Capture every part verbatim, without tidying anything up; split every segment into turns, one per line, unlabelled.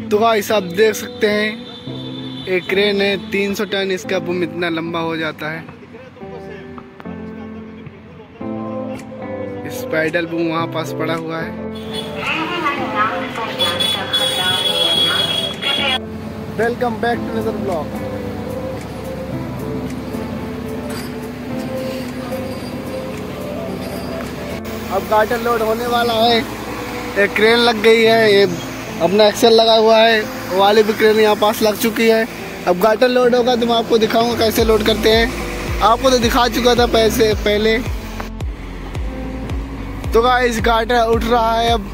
तो गाइस आप देख सकते हैं एक क्रेन है, तीन सौ टन इसका बूम इतना लंबा हो जाता है। स्पाइडल बूम वहाँ पास पड़ा हुआ है। Welcome back to Nazar blog. अब गाटर लोड होने वाला है। एक क्रेन लग गई है, ये अपना एक्सेल लगा हुआ है, वो वाली भी क्रेन यहाँ पास लग चुकी है। अब गाटर लोड होगा तो मैं आपको दिखाऊंगा कैसे लोड करते हैं। आपको तो दिखा चुका था पैसे पहले। तो गाइस गाटर उठ रहा है अब।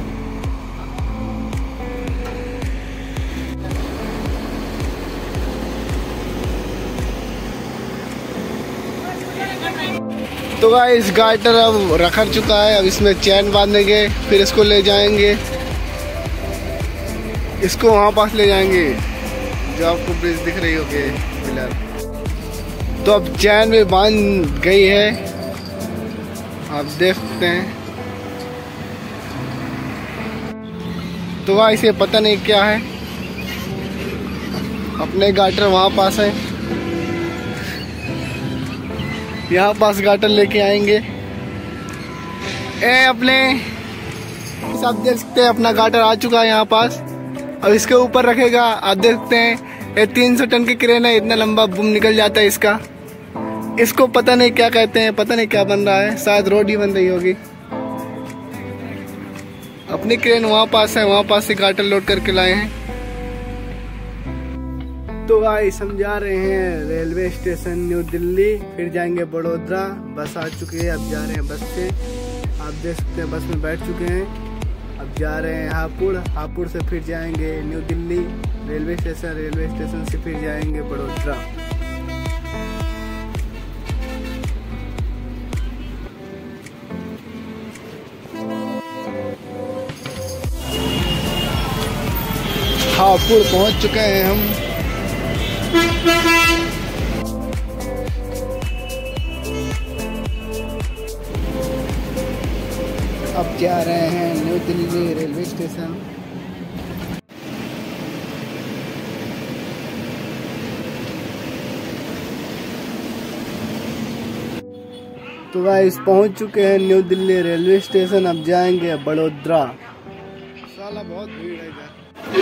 तो गाइस गाटर अब रखा चुका है। अब इसमें चैन बांधेंगे, फिर इसको ले जाएंगे, इसको वहाँ पास ले जाएंगे जो आपको ब्रिज दिख रही होगी पिलर। तो अब चैन में बांध गई है, आप देख सकते हैं। तो गाइस ये पता नहीं क्या है, अपने गाटर वहाँ पास है, यहाँ पास गाटर लेके आएंगे। ए अपने सब देख सकते हैं अपना गाटर आ चुका है यहाँ पास। अब इसके ऊपर रखेगा। आप देख सकते हैं ये तीन सौ टन की क्रेन है, इतना लंबा बूम निकल जाता है इसका। इसको पता नहीं क्या कहते हैं, पता नहीं क्या बन रहा है, शायद रोड ही बन रही होगी। अपनी क्रेन वहाँ पास है, वहाँ पास से गाटर लोड करके लाए हैं। तो गाइस हम जा रहे हैं रेलवे स्टेशन न्यू दिल्ली, फिर जाएंगे बड़ोदरा। बस आ चुकी है, अब जा रहे हैं बस से। आप देख सकते हैं बस में बैठ चुके हैं। अब जा रहे हैं हापुड़, हापुड़ से फिर जाएंगे new Delhi railway station, railway station से फिर जाएंगे बड़ोदरा। हापुड़ पहुंच चुके हैं हम। अब जा रहे हैं न्यू दिल्ली रेलवे स्टेशन। तो गाइस पहुंच चुके हैं न्यू दिल्ली रेलवे स्टेशन। अब जाएंगे बड़ोदरा। साला बहुत भीड़ है इधर।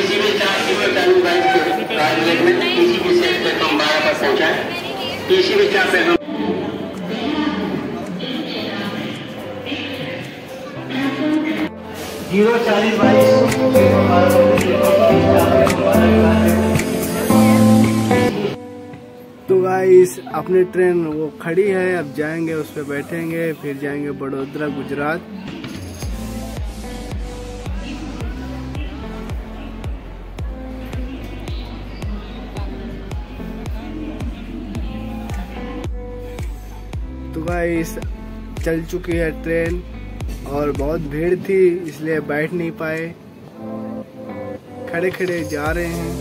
जीरो चालीस बाईस। तो गाइस अपनी ट्रेन वो खड़ी है, अब जाएंगे उस पर बैठेंगे, फिर जाएंगे बड़ोदरा गुजरात। तो गाइस चल चुकी है ट्रेन और बहुत भीड़ थी इसलिए बैठ नहीं पाए, खड़े खड़े जा रहे हैं।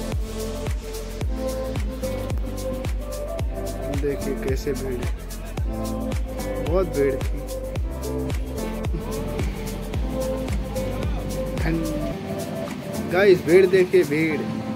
देखिए कैसे भीड़ है, बहुत भीड़ थी। गाइस भीड़ देखिए, भीड़।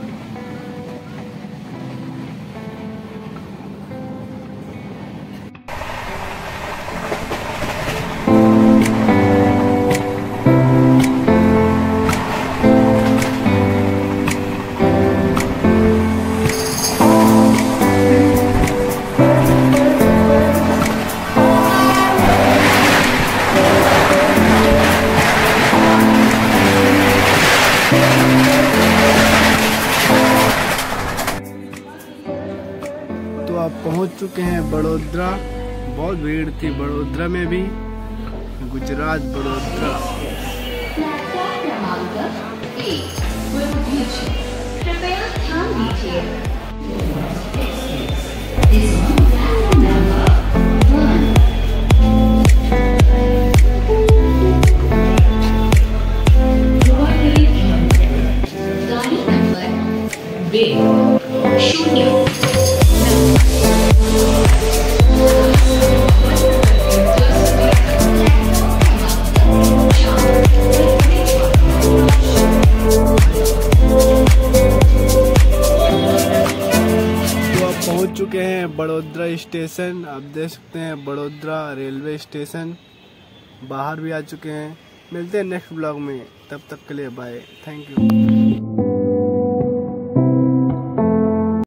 तो आप पहुंच चुके हैं बड़ोदरा। बहुत भीड़ थी बड़ोदरा में भी, गुजरात बड़ोदरा।
शून्य
पहुंच चुके हैं बड़ोदरा स्टेशन। आप देख सकते हैं बड़ोदरा रेलवे स्टेशन। बाहर भी आ चुके हैं। मिलते हैं नेक्स्ट ब्लॉग में, तब तक के लिए बाय, थैंक यू।